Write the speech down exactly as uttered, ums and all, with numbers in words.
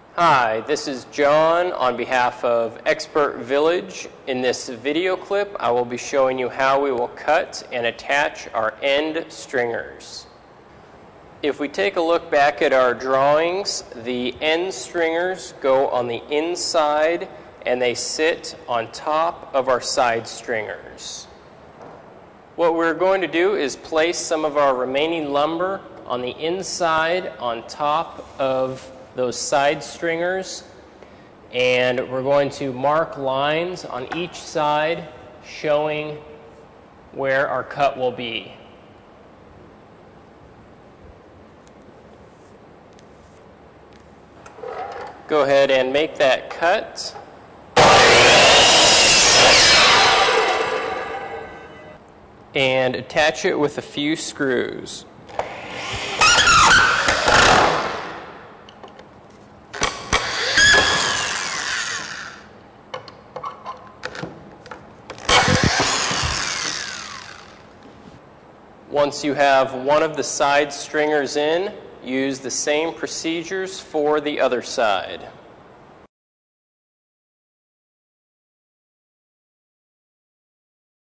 Hi, this is John on behalf of Expert Village. In this video clip, I will be showing you how we will cut and attach our end stringers. If we take a look back at our drawings, the end stringers go on the inside and they sit on top of our side stringers. What we're going to do is place some of our remaining lumber on the inside on top of those side stringers, and we're going to mark lines on each side showing where our cut will be. Go ahead and make that cut. And attach it with a few screws. Once you have one of the side stringers in, use the same procedures for the other side.